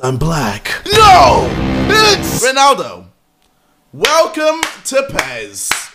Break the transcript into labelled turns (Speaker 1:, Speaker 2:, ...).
Speaker 1: I'm black.
Speaker 2: No! It's Ronaldo. Welcome to PES.